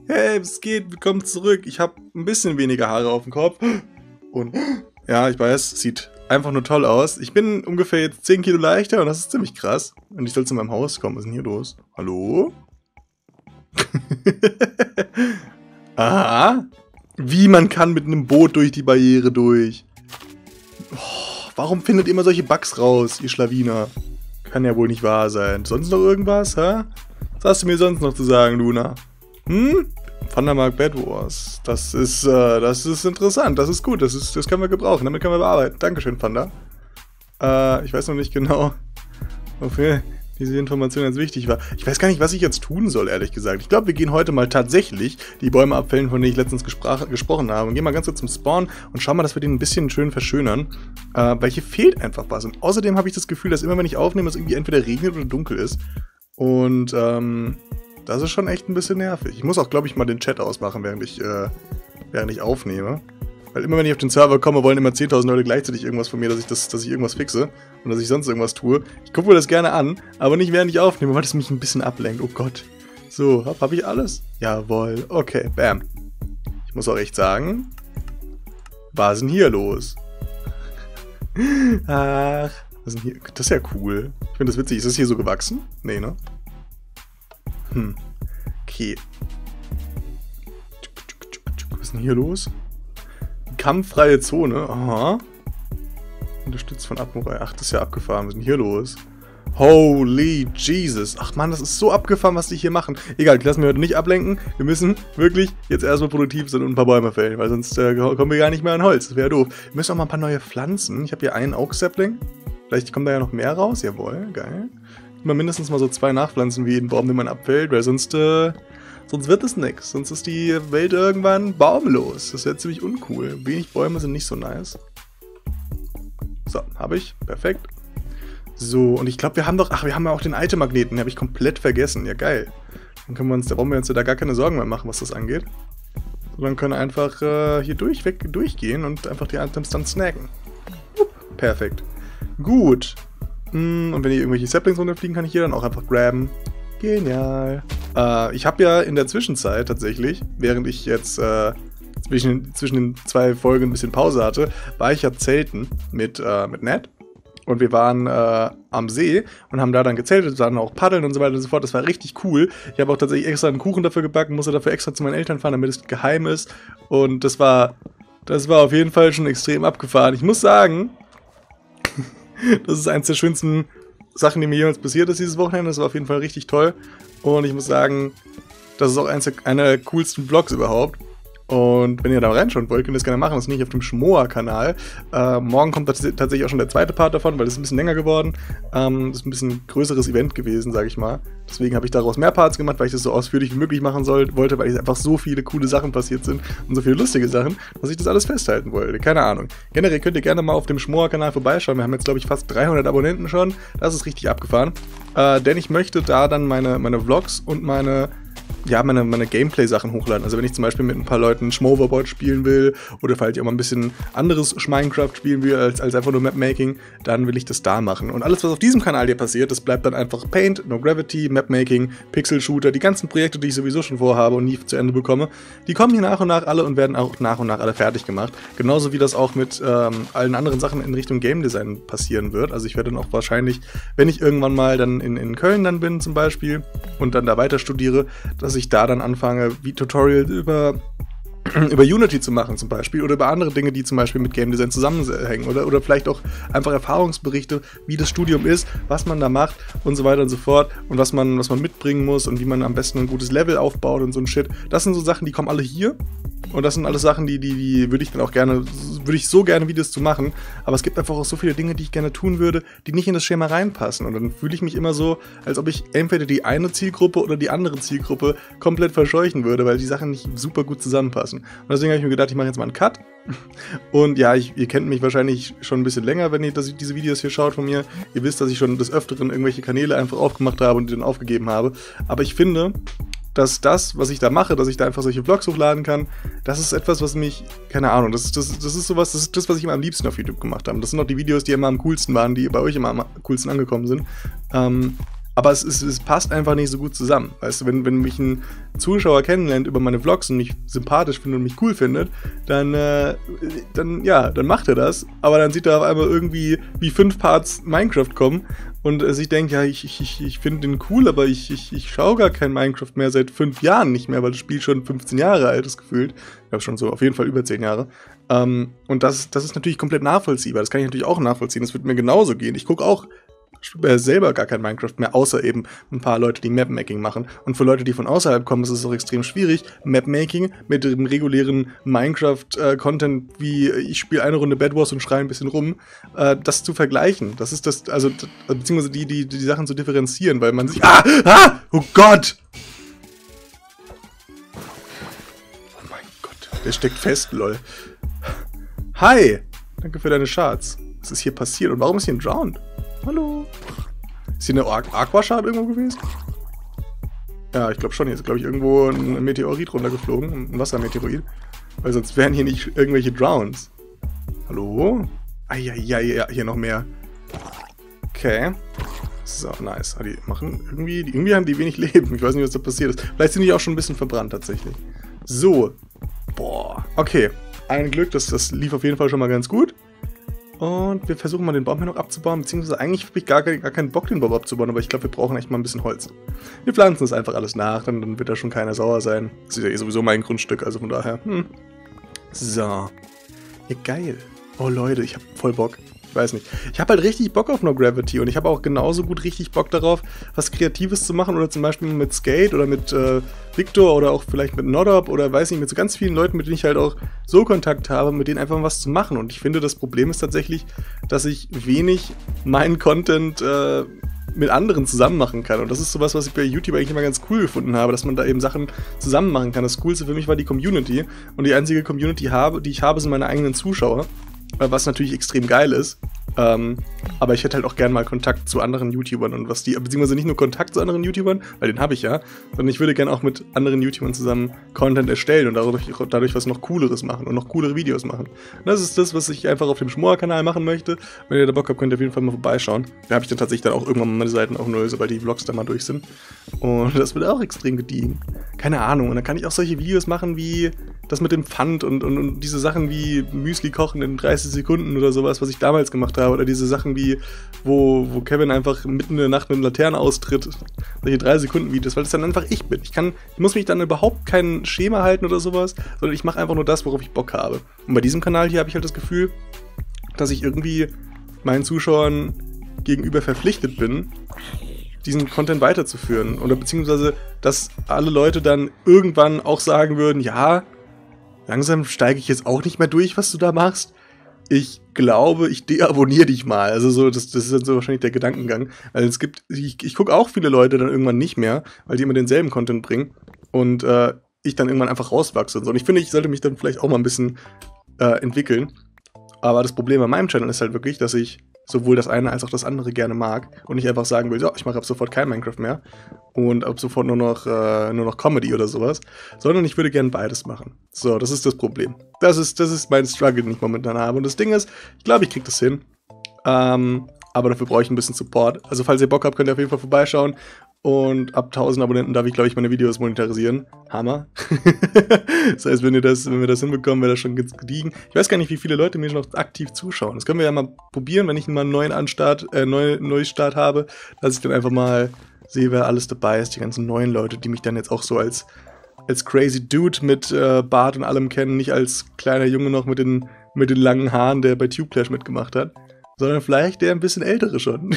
Hey, was geht? Willkommen zurück. Ich habe ein bisschen weniger Haare auf dem Kopf. Und ja, ich weiß, sieht einfach nur toll aus. Ich bin ungefähr jetzt 10 Kilo leichter und das ist ziemlich krass. Und ich soll zu meinem Haus kommen. Was ist denn hier los? Hallo? Aha. Wie man kann mit einem Boot durch die Barriere durch. Oh, warum findet ihr immer solche Bugs raus, ihr Schlawiner? Kann ja wohl nicht wahr sein. Sonst noch irgendwas, hä? Was hast du mir sonst noch zu sagen, Luna? Thundermark Bed Wars. Das ist interessant. Das ist gut. Das können wir gebrauchen. Damit können wir bearbeiten. Dankeschön, Panda. Ich weiß noch nicht genau, wofür diese Information jetzt wichtig war. Ich weiß gar nicht, was ich jetzt tun soll, ehrlich gesagt. Ich glaube, wir gehen heute mal tatsächlich die Bäume abfällen, von denen ich letztens gesprochen habe. Und gehen mal ganz kurz zum Spawn und schauen mal, dass wir den ein bisschen schön verschönern. Weil hier fehlt einfach was. Und außerdem habe ich das Gefühl, dass immer, wenn ich aufnehme, es irgendwie entweder regnet oder dunkel ist. Und, das ist schon echt ein bisschen nervig. Ich muss auch, glaube ich, mal den Chat ausmachen, während ich aufnehme. Weil immer, wenn ich auf den Server komme, wollen immer 10.000 Leute gleichzeitig irgendwas von mir, dass ich irgendwas fixe und dass ich sonst irgendwas tue. Ich gucke mir das gerne an, aber nicht während ich aufnehme, weil das mich ein bisschen ablenkt. Oh Gott. So, hab ich alles? Jawohl. Okay, bam. Ich muss auch echt sagen, was ist denn hier los? Ach, was ist denn hier? Das ist ja cool. Ich finde das witzig. Ist das hier so gewachsen? Nee, ne? Okay. Was ist denn hier los? Kampffreie Zone. Aha. Unterstützt von Admiral. Ach, das ist ja abgefahren. Was ist denn hier los? Holy Jesus. Ach man, das ist so abgefahren, was die hier machen. Egal, die lassen wir heute nicht ablenken. Wir müssen wirklich jetzt erstmal produktiv sein und ein paar Bäume fällen, weil sonst kommen wir gar nicht mehr an Holz. Das wäre doof. Wir müssen auch mal ein paar neue Pflanzen. Ich habe hier einen Oak Sapling. Vielleicht kommen da ja noch mehr raus. Jawohl, geil. Immer mindestens mal so 2 nachpflanzen wie jeden Baum, den man abfällt, weil sonst wird es nix. Sonst ist die Welt irgendwann baumlos. Das wäre ziemlich uncool. Wenig Bäume sind nicht so nice. So, habe ich. Perfekt. So, und ich glaube, wir haben ja auch den Item-Magneten. Den habe ich komplett vergessen. Ja, geil. Dann da brauchen wir uns ja da gar keine Sorgen mehr machen, was das angeht. So, dann können wir einfach hier durchgehen und einfach die Items dann snacken. Perfekt. Gut. Und wenn hier irgendwelche Saplings runterfliegen, kann ich hier dann auch einfach grabben. Genial. Ich habe ja in der Zwischenzeit tatsächlich, während ich jetzt zwischen den 2 Folgen ein bisschen Pause hatte, war ich ja zelten mit Ned. Und wir waren am See und haben da dann gezeltet, dann auch paddeln und so weiter und so fort. Das war richtig cool. Ich habe auch tatsächlich extra einen Kuchen dafür gebacken, musste dafür extra zu meinen Eltern fahren, damit es geheim ist. Und das war auf jeden Fall schon extrem abgefahren. Ich muss sagen, das ist eins der schönsten Sachen, die mir jemals passiert ist dieses Wochenende. Das war auf jeden Fall richtig toll. Und ich muss sagen, das ist auch einer der coolsten Vlogs überhaupt. Und wenn ihr da reinschauen wollt, könnt ihr das gerne machen. Das ist nicht auf dem Schmoa-Kanal. Morgen kommt tatsächlich auch schon der zweite Part davon, weil das ist ein bisschen länger geworden. Das ist ein bisschen größeres Event gewesen, sage ich mal. Deswegen habe ich daraus mehr Parts gemacht, weil ich das so ausführlich wie möglich machen wollte, weil einfach so viele coole Sachen passiert sind und so viele lustige Sachen, dass ich das alles festhalten wollte. Keine Ahnung. Generell könnt ihr gerne mal auf dem Schmoa-Kanal vorbeischauen. Wir haben jetzt, glaube ich, fast 300 Abonnenten schon. Das ist richtig abgefahren. Denn ich möchte da dann meine Vlogs und meine Gameplay-Sachen hochladen. Also wenn ich zum Beispiel mit ein paar Leuten Schmoverboard spielen will oder vielleicht auch mal ein bisschen anderes Minecraft spielen will als einfach nur Mapmaking, dann will ich das da machen. Und alles, was auf diesem Kanal hier passiert, das bleibt dann einfach Paint, No Gravity, Mapmaking, Pixel-Shooter, die ganzen Projekte, die ich sowieso schon vorhabe und nie zu Ende bekomme, die kommen hier nach und nach alle und werden auch nach und nach alle fertig gemacht. Genauso wie das auch mit allen anderen Sachen in Richtung Game Design passieren wird. Also ich werde dann auch wahrscheinlich, wenn ich irgendwann mal dann in Köln dann bin zum Beispiel und dann da weiter studiere, dass ich da dann anfange, wie Tutorials über Unity zu machen zum Beispiel oder über andere Dinge, die zum Beispiel mit Game Design zusammenhängen oder vielleicht auch einfach Erfahrungsberichte, wie das Studium ist, was man da macht und so weiter und so fort und was man mitbringen muss und wie man am besten ein gutes Level aufbaut und so ein Shit. Das sind so Sachen, die kommen alle hier und das sind alles Sachen, die würde ich so gerne Videos zu machen, aber es gibt einfach auch so viele Dinge, die ich gerne tun würde, die nicht in das Schema reinpassen und dann fühle ich mich immer so, als ob ich entweder die eine Zielgruppe oder die andere Zielgruppe komplett verscheuchen würde, weil die Sachen nicht super gut zusammenpassen. Und deswegen habe ich mir gedacht, ich mache jetzt mal einen Cut. Und ja, ihr kennt mich wahrscheinlich schon ein bisschen länger, wenn ihr diese Videos hier schaut von mir. Ihr wisst, dass ich schon des Öfteren irgendwelche Kanäle einfach aufgemacht habe und die dann aufgegeben habe. Aber ich finde, dass das, was ich da mache, dass ich da einfach solche Vlogs hochladen kann, das ist etwas, was mich, keine Ahnung, das ist sowas, das ist das, was ich immer am liebsten auf YouTube gemacht habe. Das sind auch die Videos, die immer am coolsten waren, die bei euch immer am coolsten angekommen sind. Aber es passt einfach nicht so gut zusammen. Weißt du, wenn mich ein Zuschauer kennenlernt über meine Vlogs und mich sympathisch findet und mich cool findet, dann macht er das. Aber dann sieht er auf einmal irgendwie wie 5 Parts Minecraft kommen und sich denkt, ja, ich finde den cool, aber ich schaue gar kein Minecraft mehr seit 5 Jahren nicht mehr, weil das Spiel schon 15 Jahre alt ist gefühlt. Ich glaube schon so auf jeden Fall über 10 Jahre. Und das ist natürlich komplett nachvollziehbar. Das kann ich natürlich auch nachvollziehen. Das wird mir genauso gehen. Ich gucke auch selber gar kein Minecraft mehr, außer eben ein paar Leute, die Mapmaking machen. Und für Leute, die von außerhalb kommen, ist es auch extrem schwierig, Mapmaking mit dem regulären Minecraft-Content, wie ich spiele eine Runde Bed Wars und schreie ein bisschen rum, das zu vergleichen. Das ist das, also, beziehungsweise die Sachen zu differenzieren, weil man sich... Oh Gott! Oh mein Gott, der steckt fest, lol. Hi! Danke für deine Shards. Was ist hier passiert und warum ist hier ein Drowned? Hallo? Ist hier eine Aquashard irgendwo gewesen? Ja, ich glaube schon. Hier ist, glaube ich, irgendwo ein Meteorit runtergeflogen. Ein Wassermeteorit. Weil sonst wären hier nicht irgendwelche Drowns. Hallo? Ja, hier noch mehr. Okay. So, nice. Die machen irgendwie haben die wenig Leben. Ich weiß nicht, was da passiert ist. Vielleicht sind die auch schon ein bisschen verbrannt, tatsächlich. So. Boah. Okay. Ein Glück, das lief auf jeden Fall schon mal ganz gut. Und wir versuchen mal den Baum hier noch abzubauen, beziehungsweise eigentlich habe ich gar keinen Bock, den Baum abzubauen, aber ich glaube, wir brauchen echt mal ein bisschen Holz. Wir pflanzen das einfach alles nach, dann wird da schon keiner sauer sein. Das ist ja eh sowieso mein Grundstück, also von daher. So. Ja, geil. Oh Leute, ich habe voll Bock. Ich weiß nicht. Ich habe halt richtig Bock auf No Gravity und ich habe auch genauso gut richtig Bock darauf, was Kreatives zu machen oder zum Beispiel mit Skate oder mit Victor oder auch vielleicht mit Nodop oder weiß nicht, mit so ganz vielen Leuten, mit denen ich halt auch so Kontakt habe, mit denen einfach was zu machen. Und ich finde, das Problem ist tatsächlich, dass ich wenig meinen Content mit anderen zusammen machen kann. Und das ist sowas, was ich bei YouTube eigentlich immer ganz cool gefunden habe, dass man da eben Sachen zusammen machen kann. Das Coolste für mich war die Community. Und die einzige Community, die ich habe, sind meine eigenen Zuschauer. Was natürlich extrem geil ist. Aber ich hätte halt auch gern mal Kontakt zu anderen YouTubern und beziehungsweise nicht nur Kontakt zu anderen YouTubern, weil den habe ich ja, sondern ich würde gern auch mit anderen YouTubern zusammen Content erstellen und dadurch was noch Cooleres machen und noch coolere Videos machen. Und das ist das, was ich einfach auf dem Schmorer-Kanal machen möchte. Wenn ihr da Bock habt, könnt ihr auf jeden Fall mal vorbeischauen. Da habe ich dann tatsächlich dann auch irgendwann mal meine Seiten auf null, sobald die Vlogs dann mal durch sind. Und das wird auch extrem gediegen. Keine Ahnung. Und dann kann ich auch solche Videos machen wie das mit dem Pfand und diese Sachen wie Müsli kochen in 30 Sekunden oder sowas, was ich damals gemacht habe. Oder diese Sachen wie, wo Kevin einfach mitten in der Nacht mit einer Laterne austritt. Solche 3-Sekunden-Videos, weil das dann einfach ich bin. Ich muss mich dann überhaupt kein Schema halten oder sowas, sondern ich mache einfach nur das, worauf ich Bock habe. Und bei diesem Kanal hier habe ich halt das Gefühl, dass ich irgendwie meinen Zuschauern gegenüber verpflichtet bin, diesen Content weiterzuführen. Oder beziehungsweise, dass alle Leute dann irgendwann auch sagen würden, ja, langsam steige ich jetzt auch nicht mehr durch, was du da machst. Ich glaube, ich deabonniere dich mal. Also so, das ist dann so wahrscheinlich der Gedankengang. Weil ich gucke auch viele Leute dann irgendwann nicht mehr, weil die immer denselben Content bringen. Und ich dann irgendwann einfach rauswachse und so. Und ich finde, ich sollte mich dann vielleicht auch mal ein bisschen entwickeln. Aber das Problem an meinem Channel ist halt wirklich, dass ich sowohl das eine als auch das andere gerne mag und nicht einfach sagen will, so, ich mache ab sofort kein Minecraft mehr und ab sofort nur noch Comedy oder sowas, sondern ich würde gerne beides machen. So, das ist das Problem. Das ist mein Struggle, den ich momentan habe. Und das Ding ist, ich glaube, ich kriege das hin. Aber dafür brauche ich ein bisschen Support. Also falls ihr Bock habt, könnt ihr auf jeden Fall vorbeischauen. Und ab 1000 Abonnenten darf ich, glaube ich, meine Videos monetarisieren. Hammer. Das heißt, wenn wir das hinbekommen, wäre das schon ganz gediegen. Ich weiß gar nicht, wie viele Leute mir noch aktiv zuschauen. Das können wir ja mal probieren, wenn ich mal einen neuen Neustart habe, dass ich dann einfach mal sehe, wer alles dabei ist. Die ganzen neuen Leute, die mich dann jetzt auch so als crazy Dude mit Bart und allem kennen. Nicht als kleiner Junge noch mit den langen Haaren, der bei Tube-Clash mitgemacht hat. Sondern vielleicht der ein bisschen ältere schon.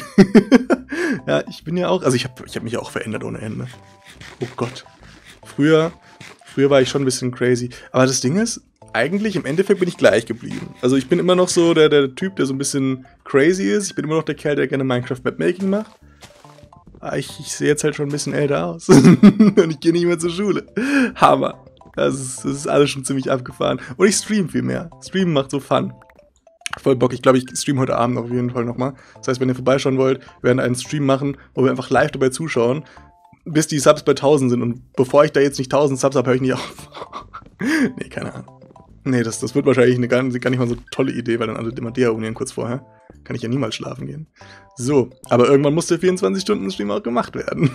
Ja, ich bin ja auch, also ich hab mich ja auch verändert ohne Ende. Oh Gott. Früher war ich schon ein bisschen crazy. Aber das Ding ist, eigentlich im Endeffekt bin ich gleich geblieben. Also ich bin immer noch so der Typ, der so ein bisschen crazy ist. Ich bin immer noch der Kerl, der gerne Minecraft-Mapmaking macht. Aber ich sehe jetzt halt schon ein bisschen älter aus. Und ich gehe nicht mehr zur Schule. Hammer. Das ist alles schon ziemlich abgefahren. Und ich stream viel mehr. Streamen macht so Fun. Voll Bock. Ich glaube, ich streame heute Abend auf jeden Fall nochmal. Das heißt, wenn ihr vorbeischauen wollt, wir werden einen Stream machen, wo wir einfach live dabei zuschauen, bis die Subs bei 1000 sind. Und bevor ich da jetzt nicht 1000 Subs habe, höre ich nicht auf. Nee, keine Ahnung. Nee, das wird wahrscheinlich gar nicht mal so eine tolle Idee, weil dann alle immer deabonnieren kurz vorher. Kann ich ja niemals schlafen gehen. So, aber irgendwann muss der 24-Stunden-Stream auch gemacht werden.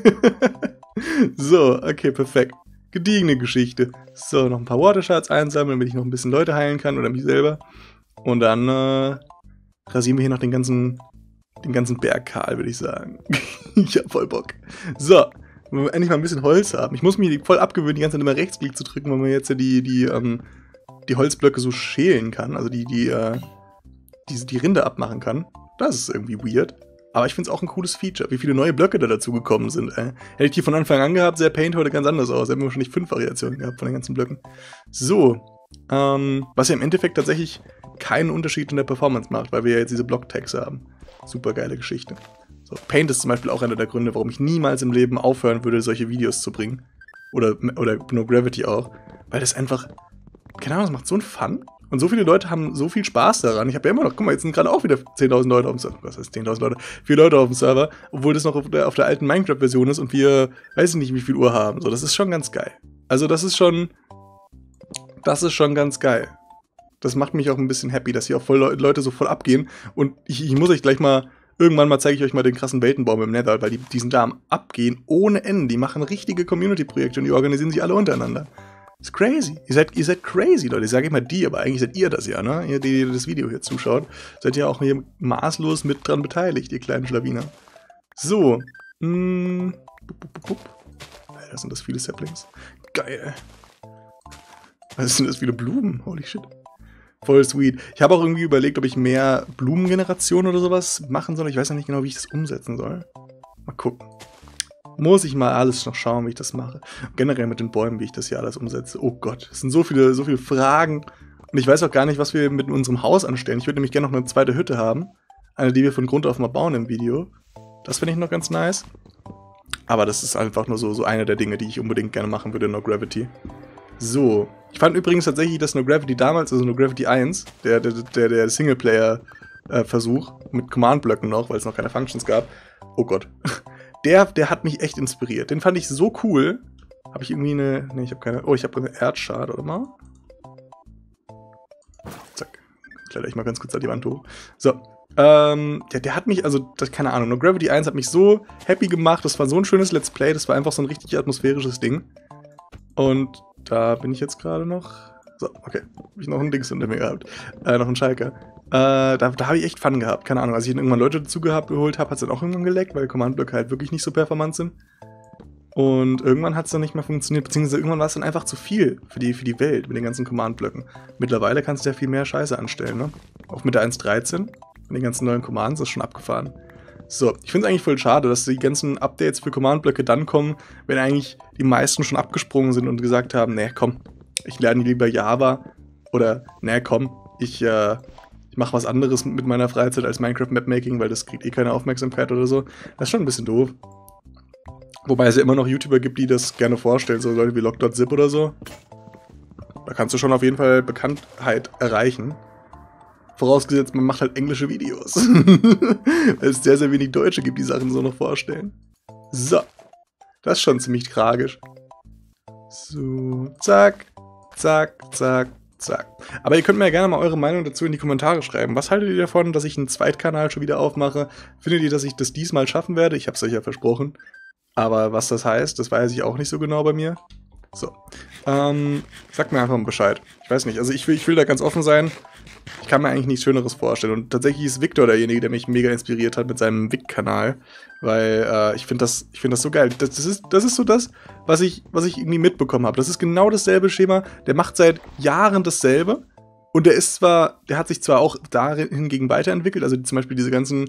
So, okay, perfekt. Gediegene Geschichte. So, noch ein paar Watershards einsammeln, damit ich noch ein bisschen Leute heilen kann oder mich selber. Und dann rasieren wir hier noch den ganzen Berg kahl, würde ich sagen. Ich hab voll Bock. So, wenn wir endlich mal ein bisschen Holz haben. Ich muss mich voll abgewöhnen, die ganze Zeit immer Rechtsklick zu drücken, weil man jetzt ja die Holzblöcke so schälen kann. Also die Rinde abmachen kann. Das ist irgendwie weird. Aber ich finde es auch ein cooles Feature, wie viele neue Blöcke da dazu gekommen sind. Hätte ich die von Anfang an gehabt, sähe Paint heute ganz anders aus. Da hätten wir wahrscheinlich 5 Variationen gehabt von den ganzen Blöcken. So, was ja im Endeffekt tatsächlich keinen Unterschied in der Performance macht, weil wir ja jetzt diese Block-Tags haben. Super geile Geschichte. So, Paint ist zum Beispiel auch einer der Gründe, warum ich niemals im Leben aufhören würde, solche Videos zu bringen. Oder No Gravity auch. Weil das einfach, keine Ahnung, das macht so einen Fun. Und so viele Leute haben so viel Spaß daran. Ich habe ja immer noch, guck mal, jetzt sind gerade auch wieder 10.000 Leute auf dem Server. Was heißt 10.000 Leute? 4 Leute auf dem Server, obwohl das noch auf der alten Minecraft-Version ist und wir, weiß ich nicht, wie viel Uhr haben. So, das ist schon ganz geil. Also das ist schon ganz geil. Das macht mich auch ein bisschen happy, dass hier auch voll Leute so voll abgehen. Und ich muss euch gleich mal, irgendwann mal zeige ich euch mal den krassen Weltenbaum im Nether, weil die sind da am Abgehen ohne Ende. Die machen richtige Community-Projekte und die organisieren sich alle untereinander. Das ist crazy. Ihr seid crazy, Leute. Ich sage immer die, aber eigentlich seid ihr das ja, ne? Ihr, die das Video hier zuschaut, seid ja auch hier maßlos mit dran beteiligt, ihr kleinen Schlawiner. So. Alter, sind das viele Saplings. Geil. Was sind das viele Blumen? Holy shit. Voll sweet. Ich habe auch irgendwie überlegt, ob ich mehr Blumengeneration oder sowas machen soll. Ich weiß ja nicht genau, wie ich das umsetzen soll. Mal gucken. Muss ich mal alles noch schauen, wie ich das mache. Generell mit den Bäumen, wie ich das hier alles umsetze. Oh Gott, es sind so viele Fragen. Und ich weiß auch gar nicht, was wir mit unserem Haus anstellen. Ich würde nämlich gerne noch eine zweite Hütte haben. Eine, die wir von Grund auf mal bauen im Video. Das finde ich noch ganz nice. Aber das ist einfach nur so eine der Dinge, die ich unbedingt gerne machen würde in No Gravity. So. Ich fand übrigens tatsächlich, dass No Gravity damals, also No Gravity 1, der Singleplayer-Versuch mit Command-Blöcken noch, weil es noch keine Functions gab. Oh Gott. Der hat mich echt inspiriert. Den fand ich so cool. Habe ich irgendwie eine... Ne, ich habe keine... Oh, ich habe eine Erdschade, oder mal? Zack. Kletter ich mal ganz kurz an die Wand hoch. So. Der hat mich, also, keine Ahnung, No Gravity 1 hat mich so happy gemacht. Das war so ein schönes Let's Play. Das war einfach so ein richtig atmosphärisches Ding. Und da bin ich jetzt gerade noch... So, okay. Habe ich noch ein Dings hinter mir gehabt. Noch ein Schalker. Da habe ich echt Fun gehabt. Keine Ahnung, als ich dann irgendwann Leute dazu geholt habe, hat es dann auch irgendwann geleckt, weil Command-Blöcke halt wirklich nicht so performant sind. Und irgendwann hat es dann nicht mehr funktioniert, beziehungsweise irgendwann war es dann einfach zu viel für die Welt mit den ganzen Command-Blöcken. Mittlerweile kannst du ja viel mehr Scheiße anstellen, ne? Auch mit der 1.13 und den ganzen neuen Commands ist schon abgefahren. So, ich finde es eigentlich voll schade, dass die ganzen Updates für Command-Blöcke dann kommen, wenn eigentlich die meisten schon abgesprungen sind und gesagt haben, nee, komm, ich lerne lieber Java oder, nee, komm, ich mache was anderes mit meiner Freizeit als Minecraft-Mapmaking, weil das kriegt eh keine Aufmerksamkeit oder so. Das ist schon ein bisschen doof. Wobei es ja immer noch YouTuber gibt, die das gerne vorstellen, so Leute wie Lock.zip oder so. Da kannst du schon auf jeden Fall Bekanntheit erreichen. Vorausgesetzt, man macht halt englische Videos. Weil es sehr, sehr wenig Deutsche gibt, die Sachen so noch vorstellen. So. Das ist schon ziemlich tragisch. So. Zack. Zack. Zack. Zack. Aber ihr könnt mir ja gerne mal eure Meinung dazu in die Kommentare schreiben. Was haltet ihr davon, dass ich einen Zweitkanal schon wieder aufmache? Findet ihr, dass ich das diesmal schaffen werde? Ich habe es euch ja versprochen. Aber was das heißt, das weiß ich auch nicht so genau bei mir. So. Sagt mir einfach mal Bescheid. Ich weiß nicht, also ich will da ganz offen sein. Ich kann mir eigentlich nichts Schöneres vorstellen. Und tatsächlich ist Victor derjenige, der mich mega inspiriert hat mit seinem Vic-Kanal. Weil ich finde das so geil. Das ist so das, was ich irgendwie mitbekommen habe. Das ist genau dasselbe Schema. Der macht seit Jahren dasselbe. Und der hat sich zwar auch dahingegen weiterentwickelt. Also zum Beispiel dieser ganze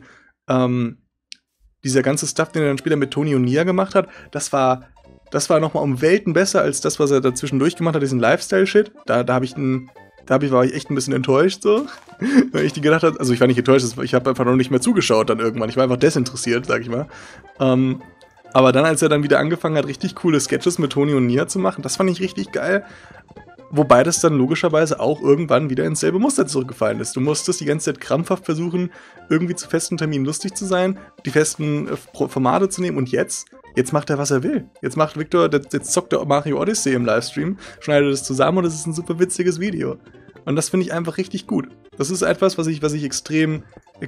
Stuff, den er dann später mit Tony und Nia gemacht hat, das war nochmal um Welten besser als das, was er dazwischen durchgemacht hat, diesen Lifestyle-Shit. Da war ich echt ein bisschen enttäuscht, so. Weil ich die gedacht habe, also ich war nicht enttäuscht, ich habe einfach noch nicht mehr zugeschaut dann irgendwann. Ich war einfach desinteressiert, sag ich mal. Aber dann, als er dann wieder angefangen hat, richtig coole Sketches mit Tony und Nia zu machen, das fand ich richtig geil. Wobei das dann logischerweise auch irgendwann wieder ins selbe Muster zurückgefallen ist. Du musstest die ganze Zeit krampfhaft versuchen, irgendwie zu festen Terminen lustig zu sein, die festen Formate zu nehmen und jetzt Jetzt macht er, was er will. Jetzt macht Victor, jetzt zockt er Mario Odyssey im Livestream, schneidet es zusammen und es ist ein super witziges Video. Und das finde ich einfach richtig gut. Das ist etwas, was ich extrem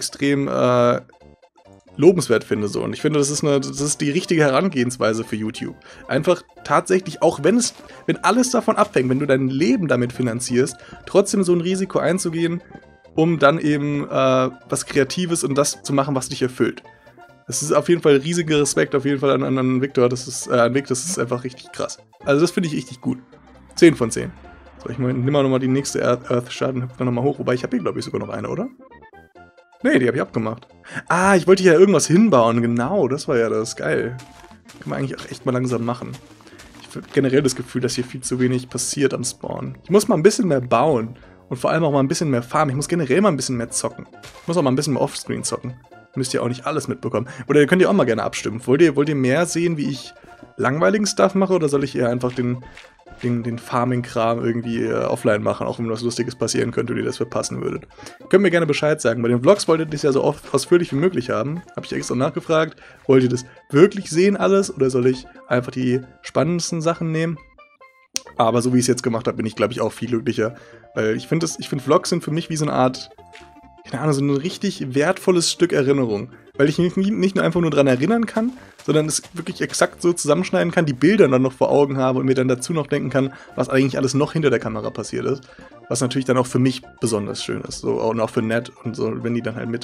lobenswert finde. So. Und ich finde, das ist die richtige Herangehensweise für YouTube. Einfach tatsächlich, auch wenn alles davon abhängt, wenn du dein Leben damit finanzierst, trotzdem so ein Risiko einzugehen, um dann eben was Kreatives und das zu machen, was dich erfüllt. Das ist auf jeden Fall riesiger Respekt, auf jeden Fall an Victor. Das ist das ist einfach richtig krass. Also das finde ich richtig gut. 10 von 10. So, ich nimm mal nochmal die nächste Earth-Shard und hüpfe nochmal hoch. Wobei, ich habe hier, glaube ich, sogar noch eine, oder? Nee, die habe ich abgemacht. Ah, ich wollte hier ja irgendwas hinbauen. Genau, das war ja das. Geil. Kann man eigentlich auch echt mal langsam machen. Ich habe generell das Gefühl, dass hier viel zu wenig passiert am Spawn. Ich muss mal ein bisschen mehr bauen. Und vor allem auch mal ein bisschen mehr farmen. Ich muss generell mal ein bisschen mehr zocken. Ich muss auch mal ein bisschen mehr Offscreen zocken. Müsst ihr auch nicht alles mitbekommen. Oder ihr könnt auch mal gerne abstimmen. Wollt ihr mehr sehen, wie ich langweiligen Stuff mache? Oder soll ich eher einfach den Farming-Kram irgendwie offline machen, auch wenn was Lustiges passieren könnte und ihr das verpassen würdet? Könnt mir gerne Bescheid sagen. Bei den Vlogs wolltet ihr das ja so ausführlich wie möglich haben. Habe ich extra nachgefragt. Wollt ihr das wirklich sehen alles? Oder soll ich einfach die spannendsten Sachen nehmen? Aber so wie ich es jetzt gemacht habe, bin ich, glaube ich, auch viel glücklicher. Weil ich finde Vlogs sind für mich wie so eine Art, keine Ahnung, so ein richtig wertvolles Stück Erinnerung. Weil ich mich nicht nur einfach nur dran erinnern kann, sondern es wirklich exakt so zusammenschneiden kann, die Bilder dann noch vor Augen habe und mir dann dazu noch denken kann, was eigentlich alles noch hinter der Kamera passiert ist. Was natürlich dann auch für mich besonders schön ist. So, und auch für Ned und so, wenn die dann halt mit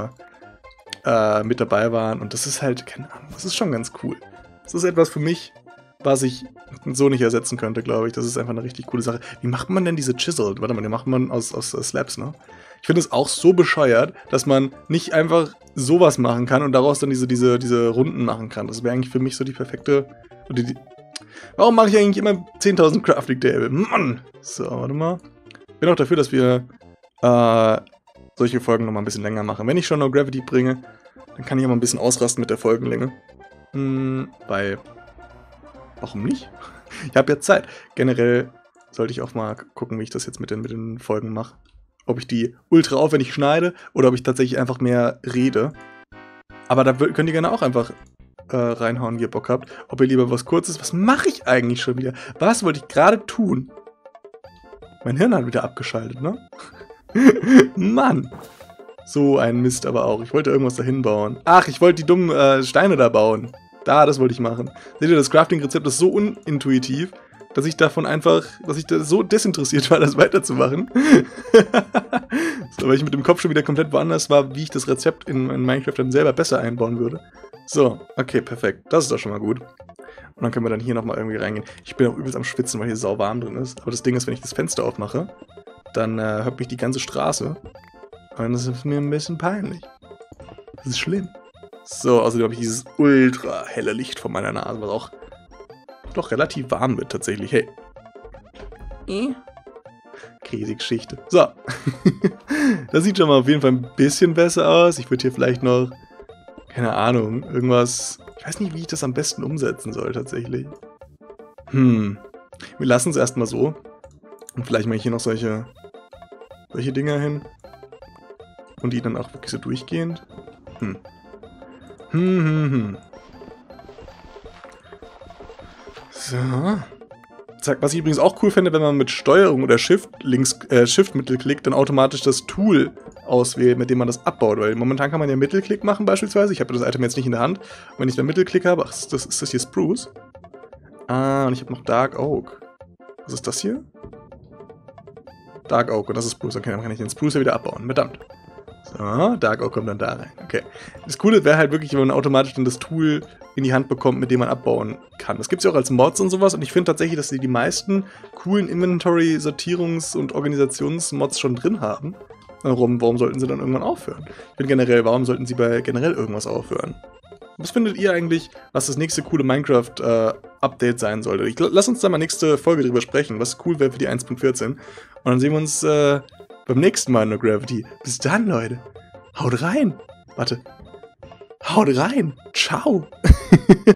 dabei waren. Und das ist halt, keine Ahnung, das ist schon ganz cool. Das ist etwas für mich, was ich so nicht ersetzen könnte, glaube ich. Das ist einfach eine richtig coole Sache. Wie macht man denn diese Chiseled? Warte mal, die macht man aus Slabs, ne? Ich finde es auch so bescheuert, dass man nicht einfach sowas machen kann und daraus dann diese Runden machen kann. Das wäre eigentlich für mich so die perfekte... Warum mache ich eigentlich immer 10.000 Crafting Table? Mann! So, warte mal. Ich bin auch dafür, dass wir solche Folgen nochmal ein bisschen länger machen. Wenn ich schon No Gravity bringe, dann kann ich auch mal ein bisschen ausrasten mit der Folgenlänge. Weil... Warum nicht? Ich habe ja Zeit. Generell sollte ich auch mal gucken, wie ich das jetzt mit den Folgen mache. Ob ich die ultra aufwendig schneide oder ob ich tatsächlich einfach mehr rede. Aber da könnt ihr gerne auch einfach reinhauen, wie ihr Bock habt. Ob ihr lieber was Kurzes... Was mache ich eigentlich schon wieder? Was wollte ich gerade tun? Mein Hirn hat wieder abgeschaltet, ne? Mann! So ein Mist aber auch. Ich wollte irgendwas dahin bauen. Ach, ich wollte die dummen Steine da bauen. Das wollte ich machen. Seht ihr, das Crafting-Rezept ist so unintuitiv, dass ich da so desinteressiert war, das weiterzumachen. So, weil ich mit dem Kopf schon wieder komplett woanders war, wie ich das Rezept in Minecraft dann selber besser einbauen würde. So, okay, perfekt. Das ist doch schon mal gut. Und dann können wir dann hier nochmal irgendwie reingehen. Ich bin auch übelst am Schwitzen, weil hier sau warm drin ist. Aber das Ding ist, wenn ich das Fenster aufmache, dann hört mich die ganze Straße. Und das ist mir ein bisschen peinlich. Das ist schlimm. So, außerdem habe ich dieses ultra helle Licht vor meiner Nase, was auch doch relativ warm wird tatsächlich. Hey. Crazy Geschichte. So. Das sieht schon mal auf jeden Fall ein bisschen besser aus. Ich würde hier vielleicht noch, keine Ahnung, irgendwas... Ich weiß nicht, wie ich das am besten umsetzen soll tatsächlich. Wir lassen es erstmal so. Und vielleicht mache ich hier noch solche Dinger hin. Und die dann auch wirklich so durchgehend. So. Was ich übrigens auch cool finde, wenn man mit Steuerung oder Shift-Mittelklick dann automatisch das Tool auswählt, mit dem man das abbaut. Weil momentan kann man ja Mittelklick machen beispielsweise. Ich habe das Item jetzt nicht in der Hand. Und wenn ich dann Mittelklick habe, ach, ist das hier Spruce? Ah, und ich habe noch Dark Oak. Was ist das hier? Dark Oak, und das ist Spruce. Okay, dann kann ich den Spruce ja wieder abbauen. Verdammt. So, Dark Oak kommt dann da rein. Okay. Das Coole wäre halt wirklich, wenn man automatisch dann das Tool in die Hand bekommt, mit dem man abbauen kann. Das gibt es ja auch als Mods und sowas. Und ich finde tatsächlich, dass die meisten coolen Inventory-Sortierungs- und Organisationsmods schon drin haben. Warum sollten sie dann irgendwann aufhören? Ich finde generell, warum sollten sie bei generell irgendwas aufhören? Was findet ihr eigentlich, was das nächste coole Minecraft-Update sein sollte? Lass uns da mal nächste Folge drüber sprechen, was cool wäre für die 1.14. Und dann sehen wir uns beim nächsten Mal in No Gravity. Bis dann, Leute. Haut rein. Warte. Haut rein. Ciao.